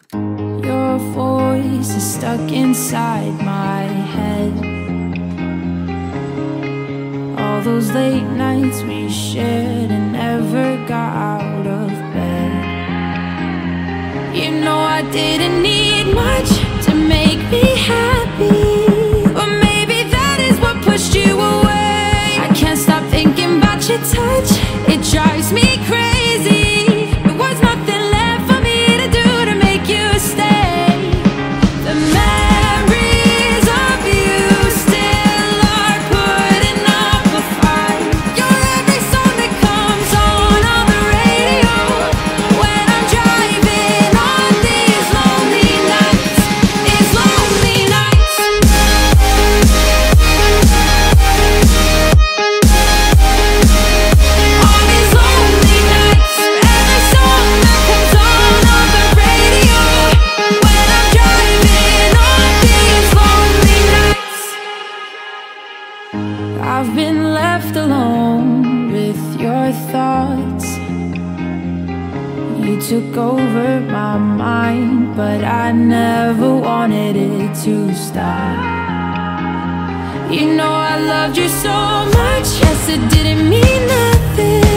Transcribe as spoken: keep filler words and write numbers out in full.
Your voice is stuck inside my head. All those late nights we shared and never got out of bed. You know I didn't need much to make me happy, or maybe that is what pushed you away. I can't stop thinking about your touch, it drives me crazy. There was nothing left for me to do to make you stay. The memories of you still are putting up a fight. You're every song that comes on on the radio when I'm driving on these lonely nights, these lonely nights. On these lonely nights, every song that comes on on the radio when I'm driving on these lonely nights. I've been left alone with your thoughts. You took over my mind, but I never wanted it to stop. You know I loved you so much, yes, it didn't mean nothing.